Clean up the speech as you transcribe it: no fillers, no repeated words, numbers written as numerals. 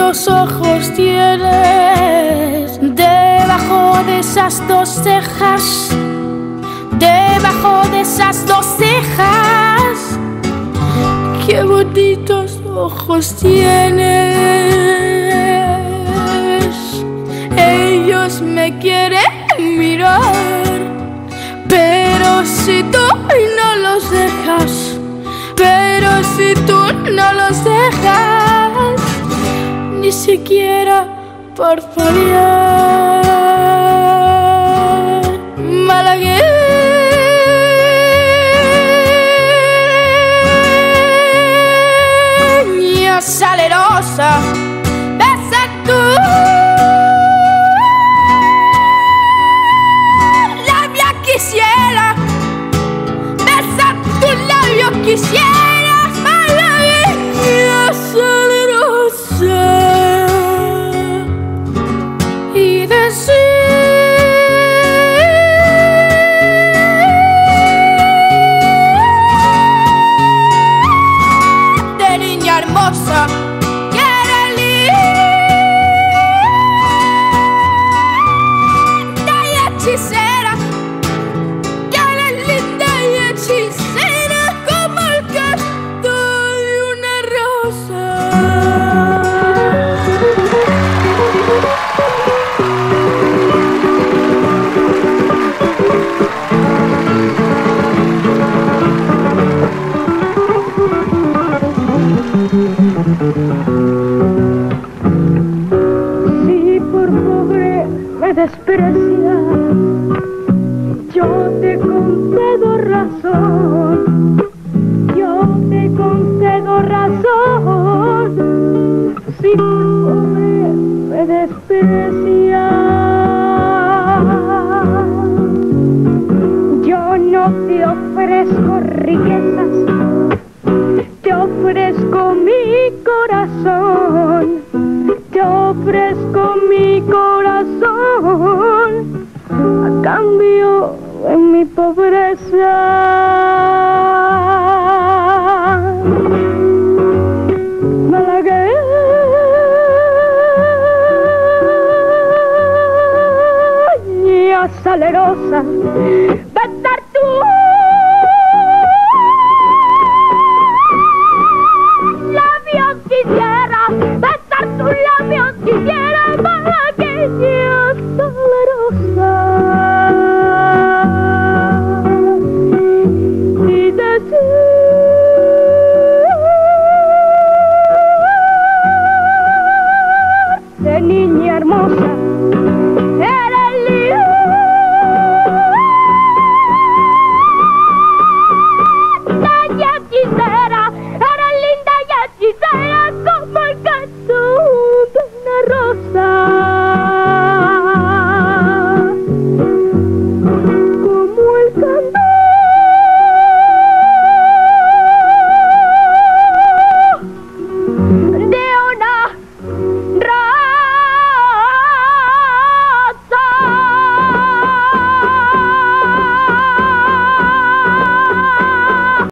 bonitos ojos tienes debajo de esas dos cejas, debajo de esas dos cejas. Qué bonitos ojos tienes. Ellos me quieren mirar, pero si tú no los dejas, pero si tú no los dejas, ni siquiera parpadear. Malagueña salerosa, besa tú labia quisiera, besa tu labio quisiera, malagueña salerosa, y decir de niña hermosa que eres linda y hechicera, que eres linda y hechicera como el canto de una rosa. Si por pobre me desprecias, yo te concedo razón, yo te concedo razón. Si por pobre me desprecias, yo no te ofrezco riquezas, te ofrezco mi corazón, te ofrezco mi corazón a cambio de mi pobreza.